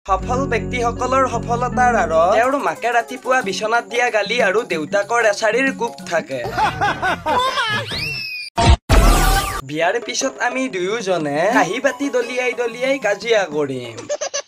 সফল ব্যক্তিসকলৰ সফলতাৰ আঁৰত তেওঁৰ মাকে ৰাতিপুৱা বিচনাত দিয়া গালি আৰু দেউতাকৰ এচাৰিৰ কোব থাকে। বিয়াৰ পিছত আমি দুয়োজনে কাঁহী বাতি দলিয়াই কাজিয়া কৰিম।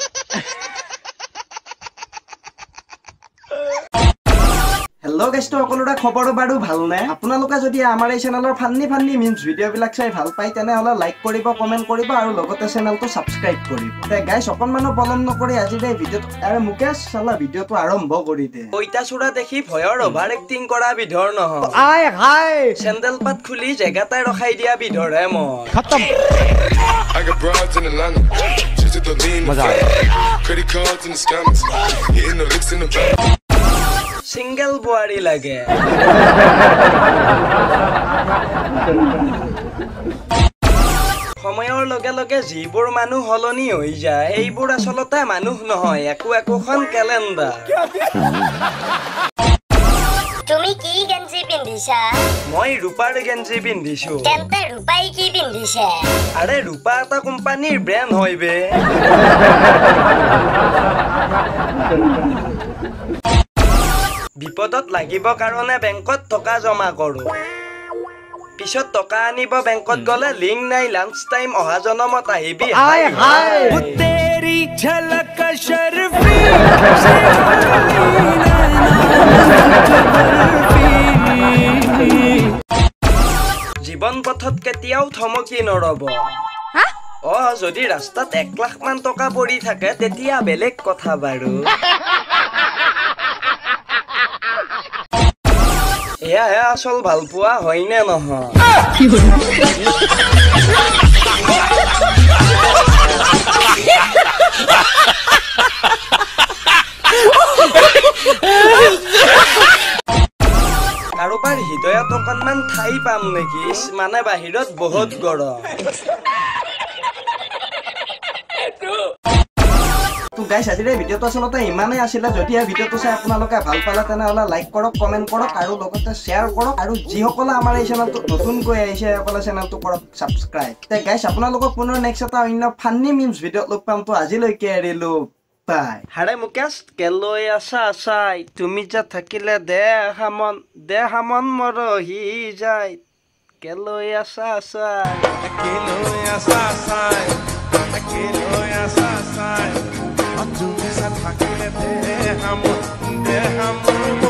হেল্ল' গাইজ, সকলোৰে খবৰ বাৰু ভালনে? আপোনালোকে যদি আমাৰ এই চেনেলৰ ফান্নি মিমছ ভিডিঅ'বিলাক চাই ভাল পায় তেনেহ'লে লাইক কৰিব, কমেণ্ট কৰিব আৰু লগতে চেনেলটো ছাবস্ক্ৰাইব কৰিব। গাইজ, অকণমানো পলম নকৰি আজিৰ এই ভিডিঅ'টো মুকেশ চালা ভিডিঅ'টো আৰম্ভ কৰি দে। পইতাচোৰা দেখি ভয়ৰ অভাৰ এক্টিং কৰা বিধৰ নহয়, চেণ্ডেল পাত খুলি জেগাটাই ৰখাই দিয়া বিধৰহে মই। সিঙ্গেল বোৱাৰী লাগে। সময়ৰ লগে লগে যিবোৰ মানুহ সলনি হৈ যায় সেইবোৰ আচলতে মানুহ নহয়, একোখন কেলেণ্ডাৰ। তুমি কি গেঞ্জি পিন্ধিছা? মই ৰূপাৰ গেঞ্জি পিন্ধিছো। তেন্তে ৰূপাই কি পিন্ধিছে? আৰে ৰূপা এটা কোম্পানীৰ ব্ৰেণ্ড হয় বে। বিপদত লাগিব কাৰণে বেংকত টকা জমা কৰো, পিছত টকা আনিব বেংকত গলে লিংক নাই, লাঞ্চ টাইম অহা জনমত আহিবি। জীৱন পথত কেতিয়াও থমকি নৰব। যদি ৰাস্তাত 1 লাখ মান টকা পৰি থাকে তেতিয়া বেলেগ কথা বাৰু। এয়াহে আচল ভাল পোৱা হয়নে নহয়? কাৰোবাৰ হৃদয়ত অকণমান ঠাই পাম নেকি? মানে বাহিৰত বহুত গৰম। গাইজ, আজিৰ এই ভিডিঅ'টো আচলতে ইমানেই আছিলে। যদি এই ভিডিঅ'টো চাই আপোনালোকে ভাল পালে তেনেহ'লে লাইক কৰক, কমেণ্ট কৰক আৰু লগতে শ্বেয়াৰ কৰক। আৰু যিসকলে আমাৰ এই চেনেলটো নতুনকৈ আহিছে সেইসকলে চেনেলটো কৰক ছাবস্ক্ৰাইব। গাইজ, আপোনালোকক পুনৰ নেক্সট এটা অন্য ফান্নি মিমছ ভিডিঅ'ত লগ পাম। তো আজিলৈকে এৰিলো, বাই। হাৰে মুকেশ, কেলৈ আছা চাই? তুমি যে থাকিলে দেহ মন মৰহি যায়। কেলৈ আছা চাই?